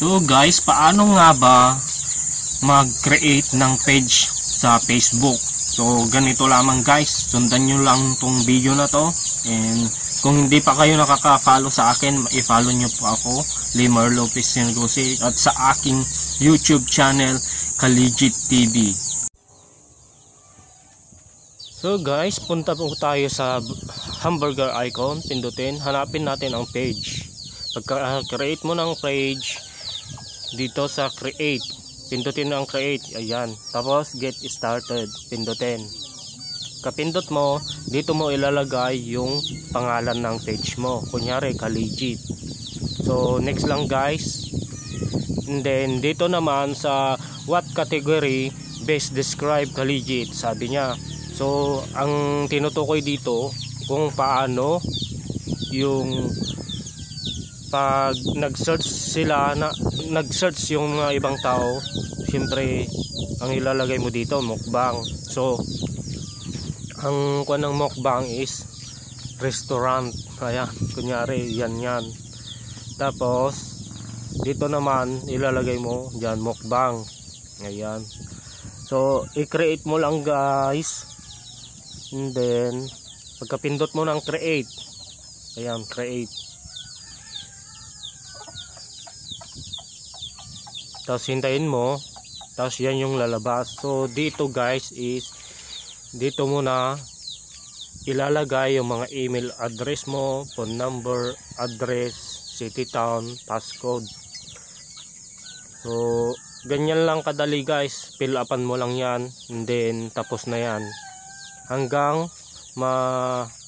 So guys, paano nga ba mag-create ng page sa Facebook? So ganito lamang guys, sundan nyo lang tong video na to, and kung hindi pa kayo nakaka-follow sa akin, i-follow nyo po ako, Limar Lopez Negosi, at sa aking YouTube channel, Kaligit TV. So guys, punta po tayo sa hamburger icon, pindutin, hanapin natin ang page. Pagka-create mo ng page, dito sa create, pindutin ang create, ayan. Tapos get started, pindutin. Kapindot mo, dito mo ilalagay yung pangalan ng page mo. Kunyari, Kaligit. So, next lang guys. And then, dito naman sa what category best describe Kaligit, sabi niya. So, ang tinutukoy dito, kung paano yung pag nag-search sila, nag-search yung mga ibang tao, siyempre, ang ilalagay mo dito, mukbang. So, ang kuha ng mukbang is restaurant. Ayan, kunyari yan. Tapos dito naman ilalagay mo diyan mukbang. Ayan. So i-create mo lang guys. And then pagkapindot mo ng create, ayan, create. Tapos hintayin mo. Tapos yan yung lalabas. So dito guys is dito mo na ilalagay yung mga email address mo, phone number, address, city, town, passcode. So ganyan lang kadali guys, fill upan mo lang yan, and then tapos na yan hanggang